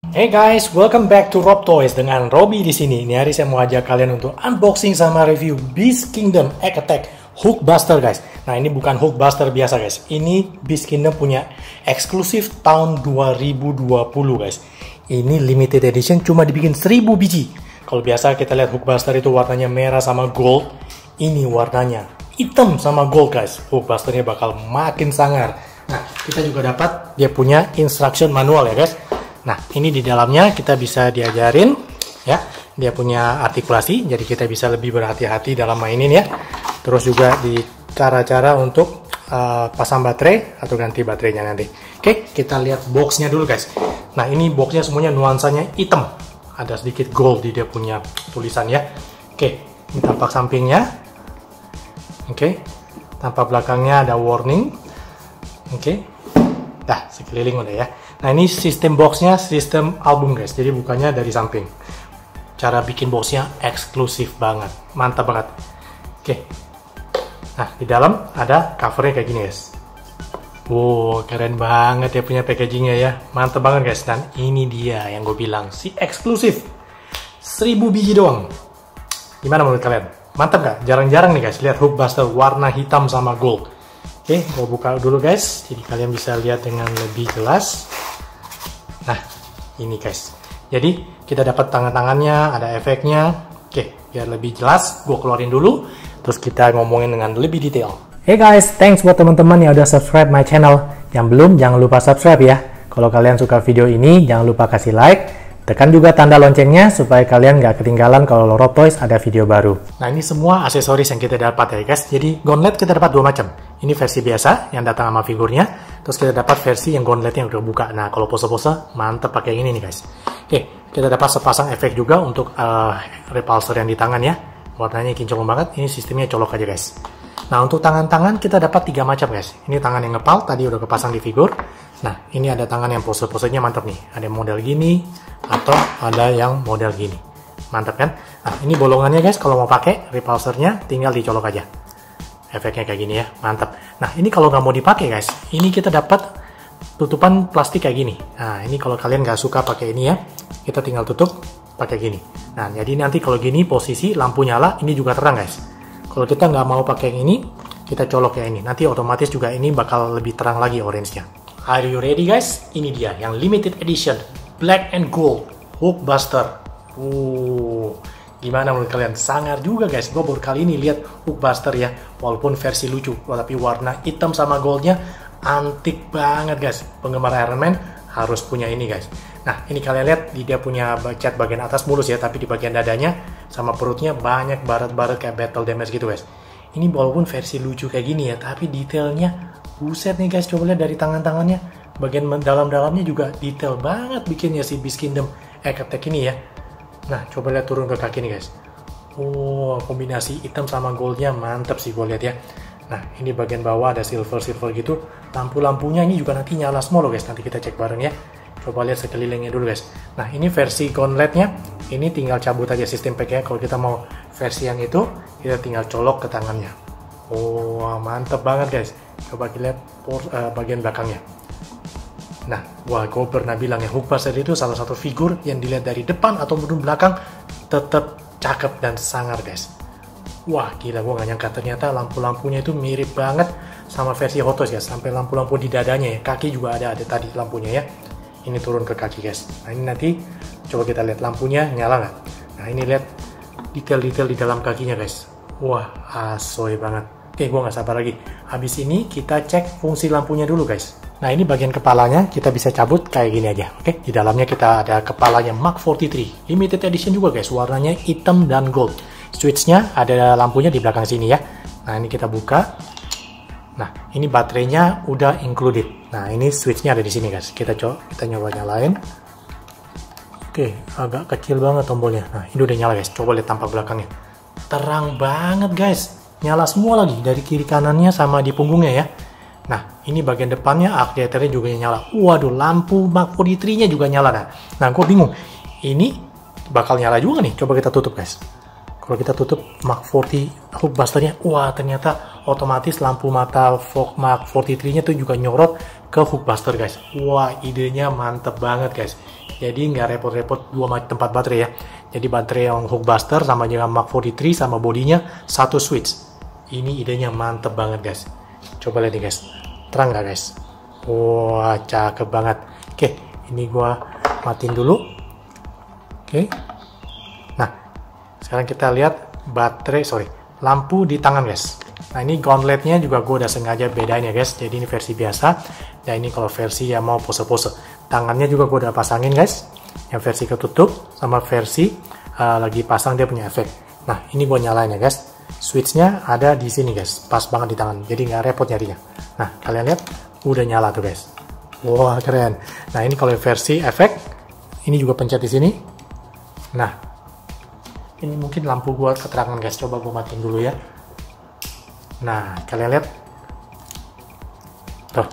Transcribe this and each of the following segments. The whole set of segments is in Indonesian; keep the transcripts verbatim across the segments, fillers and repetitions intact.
Hey guys, welcome back to Rob Toys dengan Robby di sini. Ini hari saya mau ajak kalian untuk unboxing sama review Beast Kingdom Egg Attack Hulkbuster guys. Nah ini bukan Hulkbuster biasa guys. Ini Beast Kingdom punya eksklusif tahun dua ribu dua puluh guys. Ini limited edition cuma dibikin seribu biji. Kalau biasa kita lihat Hulkbuster itu warnanya merah sama gold. Ini warnanya hitam sama gold guys. Hulkbusternya bakal makin sangar. Nah kita juga dapat dia punya instruction manual ya guys. Nah, ini di dalamnya kita bisa diajarin ya. Dia punya artikulasi, jadi kita bisa lebih berhati-hati dalam mainin ya. Terus juga di cara-cara untuk uh, pasang baterai atau ganti baterainya nanti. Oke, kita lihat boxnya dulu guys. Nah, ini boxnya semuanya nuansanya hitam. Ada sedikit gold di dia punya tulisan ya. Oke, ini tampak sampingnya. Oke, tampak belakangnya ada warning. Oke, dah sekeliling udah ya. Nah ini sistem boxnya sistem album guys, jadi bukannya dari samping. Cara bikin boxnya eksklusif banget, mantap banget. Oke, nah di dalam ada covernya kayak gini guys. Wow, keren banget ya punya packagingnya ya, mantap banget guys. Dan ini dia yang gue bilang, si eksklusif, seribu biji doang. Gimana menurut kalian? Mantap gak? Jarang-jarang nih guys, lihat Hulkbuster warna hitam sama gold. Oke, gue buka dulu guys, jadi kalian bisa lihat dengan lebih jelas. Nah, ini guys. Jadi, kita dapat tangan-tangannya, ada efeknya. Oke, biar lebih jelas, gue keluarin dulu. Terus kita ngomongin dengan lebih detail. Hey guys, thanks buat teman-teman yang udah subscribe my channel. Yang belum, jangan lupa subscribe ya. Kalau kalian suka video ini, jangan lupa kasih like. Tekan juga tanda loncengnya supaya kalian nggak ketinggalan kalau Rob Toys ada video baru. Nah ini semua aksesoris yang kita dapat ya guys. Jadi gauntlet kita dapat dua macam. Ini versi biasa yang datang sama figurnya. Terus kita dapat versi yang gauntletnya udah buka. Nah kalau pose-pose mantep pakai ini nih guys. Oke, kita dapat sepasang efek juga untuk uh, repulsor yang di tangan ya. Warnanya kinclong banget. Ini sistemnya colok aja guys. Nah untuk tangan-tangan kita dapat tiga macam guys. Ini tangan yang ngepal tadi udah kepasang di figur. Nah ini ada tangan yang pose-posenya mantap nih. Ada model gini atau ada yang model gini. Mantap kan? Nah ini bolongannya guys. Kalau mau pakai repulsornya tinggal dicolok aja. Efeknya kayak gini ya. Mantap. Nah ini kalau nggak mau dipakai guys. Ini kita dapat tutupan plastik kayak gini. Nah ini kalau kalian nggak suka pakai ini ya. Kita tinggal tutup pakai gini. Nah jadi nanti kalau gini posisi lampu nyala ini juga terang guys. Kalau kita nggak mau pakai yang ini, kita colok ya ini. Nanti otomatis juga ini bakal lebih terang lagi orange-nya. Are you ready guys? Ini dia yang limited edition Black and Gold Hulkbuster. Uh, gimana menurut kalian? Sangar juga guys. Gue baru kali ini lihat Hulkbuster ya. Walaupun versi lucu, tapi warna hitam sama goldnya antik banget guys. Penggemar Iron Man harus punya ini guys. Nah ini kalian lihat dia punya cat bagian atas mulus ya, tapi di bagian dadanya sama perutnya banyak baret-baret kayak battle damage gitu guys. Ini walaupun versi lucu kayak gini ya, tapi detailnya buset nih guys. Coba lihat dari tangan-tangannya, bagian dalam-dalamnya juga detail banget bikinnya si Beast Kingdom Egg Attack ini ya. Nah coba lihat turun ke kaki nih guys. Oh kombinasi hitam sama goldnya mantap sih gue lihat ya. Nah ini bagian bawah ada silver-silver gitu. Lampu-lampunya ini juga nanti nyala semua loh guys. Nanti kita cek bareng ya. Coba lihat sekelilingnya dulu guys. Nah ini versi gauntletnya. Ini tinggal cabut aja sistem packnya. Kalau kita mau versi yang itu, kita tinggal colok ke tangannya. Oh mantep banget guys. Coba kita lihat uh, bagian belakangnya. Nah, wah gue pernah bilang ya, Hulkbuster itu salah satu figur yang dilihat dari depan atau maupun belakang tetap cakep dan sangar guys. Wah gila, gue gak nyangka ternyata lampu-lampunya itu mirip banget sama versi Hot Toys guys. Sampai lampu-lampu di dadanya ya, kaki juga ada ada tadi lampunya ya. Ini turun ke kaki guys. Nah ini nanti coba kita lihat lampunya nyala nggak. Nah ini lihat detail-detail di dalam kakinya guys. Wah asoy banget. Oke gue nggak sabar lagi. Habis ini kita cek fungsi lampunya dulu guys. Nah ini bagian kepalanya kita bisa cabut kayak gini aja. Oke, di dalamnya kita ada kepalanya Mark empat tiga. Limited edition juga guys. Warnanya hitam dan gold. Switchnya ada lampunya di belakang sini ya. Nah ini kita buka. Nah, ini baterainya udah included. Nah, ini switchnya ada di sini guys. Kita coba, kita nyoba nyalain. Oke, agak kecil banget tombolnya. Nah, ini udah nyala guys. Coba lihat tampak belakangnya. Terang banget guys. Nyala semua lagi dari kiri kanannya sama di punggungnya ya. Nah, ini bagian depannya aktivatornya juga nyala. Waduh, lampu Mark empat tiga-nya juga nyala nah. Nah, gue bingung. Ini bakal nyala juga nih. Coba kita tutup guys. Kalau kita tutup Mark empat Hulkbusternya, wah ternyata otomatis lampu mata Mark empat tiga-nya tuh juga nyorot ke Hulkbuster guys. Wah idenya mantep banget guys. Jadi nggak repot-repot dua tempat baterai ya. Jadi baterai yang Hulkbuster sama dengan Mark empat tiga sama bodinya satu switch. Ini idenya mantep banget guys. Coba lihat nih guys. Terang nggak guys? Wah, cakep banget. Oke, ini gua matiin dulu. Oke. Nah, sekarang kita lihat baterai, sorry, lampu di tangan guys. Nah, ini gauntletnya juga gue udah sengaja bedain ya guys. Jadi ini versi biasa. Dan ini kalau versi yang mau pose-pose. Tangannya juga gue udah pasangin guys. Yang versi ketutup sama versi uh, lagi pasang dia punya efek. Nah, ini gue nyalain ya guys. Switchnya ada di sini guys. Pas banget di tangan. Jadi nggak repot nyarinya. Nah, kalian lihat udah nyala tuh guys. Wah, keren. Nah, ini kalau versi efek, ini juga pencet di sini. Nah, ini mungkin lampu gue keterangan guys. Coba gue matiin dulu ya. Nah, kalian lihat. Tuh.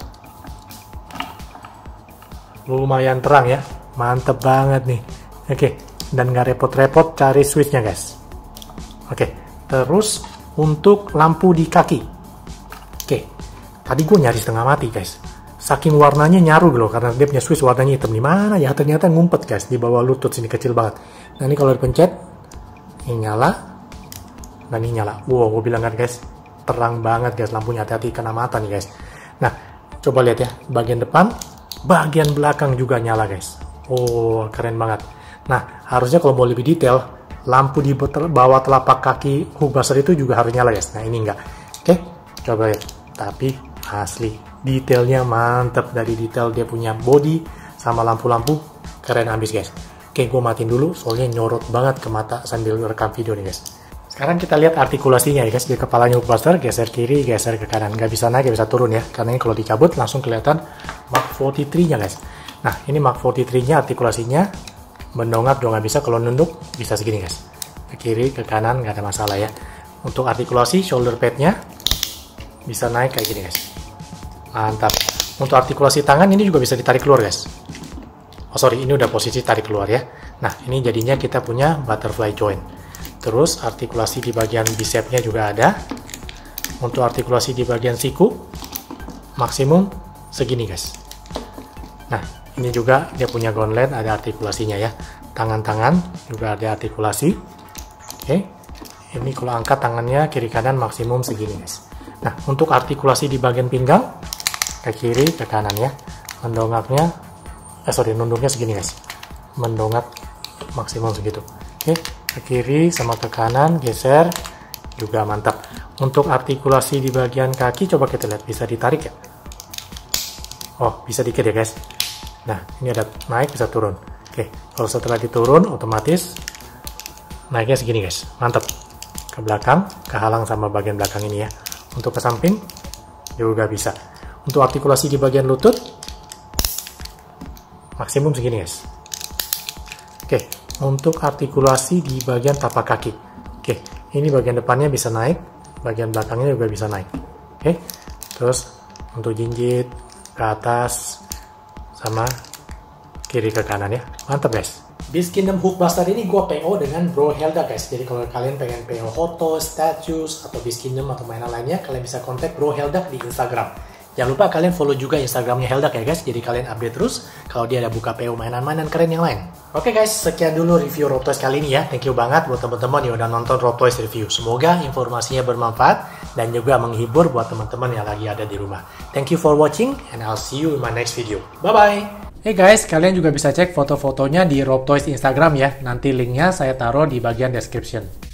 Lumayan terang ya. Mantep banget nih. Oke, dan nggak repot-repot cari switchnya guys. Oke, terus untuk lampu di kaki. Oke, tadi gue nyari setengah mati guys. Saking warnanya nyaru loh, karena dia punya switch warnanya hitam. Di mana ya? Ternyata ngumpet guys, di bawah lutut sini kecil banget. Nah, ini kalau dipencet, ini nyala, dan ini nyala. Wow, gue bilang kan guys, terang banget guys lampunya, hati-hati kena mata nih guys. Nah, coba lihat ya, bagian depan, bagian belakang juga nyala guys. Oh, keren banget. Nah, harusnya kalau mau lebih detail, lampu di bawah telapak kaki Hulkbuster itu juga harus nyala guys. Nah, ini enggak. Oke, coba lihat. Tapi asli, detailnya mantep. Dari detail dia punya body sama lampu-lampu, keren abis guys. Oke, gue matiin dulu, soalnya nyorot banget ke mata sambil rekam video nih guys. Sekarang kita lihat artikulasinya ya guys. Di kepalanya Hulkbuster, geser kiri, geser ke kanan. Nggak bisa naik, nggak bisa turun ya. Karena ini kalau dicabut langsung kelihatan Mark empat tiga nya guys. Nah, ini Mark empat tiga nya artikulasinya mendongak juga nggak bisa. Kalau nunduk bisa segini guys. Ke kiri, ke kanan, nggak ada masalah ya. Untuk artikulasi shoulder padnya bisa naik kayak gini guys. Mantap. Untuk artikulasi tangan ini juga bisa ditarik keluar guys. Oh sorry, ini udah posisi tarik keluar ya. Nah, ini jadinya kita punya butterfly joint. Terus artikulasi di bagian bicepnya juga ada. Untuk artikulasi di bagian siku maksimum segini guys. Nah, ini juga dia punya gauntlet, ada artikulasinya ya. Tangan-tangan juga ada artikulasi. Oke. Ini kalau angkat tangannya kiri kanan maksimum segini guys. Nah, untuk artikulasi di bagian pinggang ke kiri ke kanan ya. Mendongaknya eh sorry, nunduknya segini guys. Mendongak maksimum segitu. Oke, ke kiri sama ke kanan geser juga mantap. Untuk artikulasi di bagian kaki coba kita lihat, bisa ditarik ya. Oh, bisa dikit ya guys. Nah, ini ada naik bisa turun. Oke, kalau setelah diturun otomatis naiknya segini guys. Mantap. Ke belakang, kehalang sama bagian belakang ini ya. Untuk ke samping juga bisa. Untuk artikulasi di bagian lutut maksimum segini guys. Oke, untuk artikulasi di bagian tapak kaki. Oke, ini bagian depannya bisa naik, bagian belakangnya juga bisa naik. Oke, terus untuk jinjit ke atas sama kiri ke kanan ya. Mantap guys. Beast Kingdom Hulkbuster ini gue P O dengan Bro Helda guys. Jadi kalau kalian pengen P O Hot Toys, Statues, atau Beast Kingdom atau mainan lainnya, kalian bisa kontak Bro Helda di Instagram. Jangan lupa kalian follow juga Instagramnya Helda ya guys. Jadi kalian update terus kalau dia ada buka P O mainan-mainan keren yang lain. Oke guys, sekian dulu review Rob Toys kali ini ya. Thank you banget buat teman-teman yang udah nonton Rob Toys review. Semoga informasinya bermanfaat dan juga menghibur buat teman-teman yang lagi ada di rumah. Thank you for watching and I'll see you in my next video. Bye-bye! Hey guys, kalian juga bisa cek foto-fotonya di Rob Toys Instagram ya. Nanti linknya saya taruh di bagian description.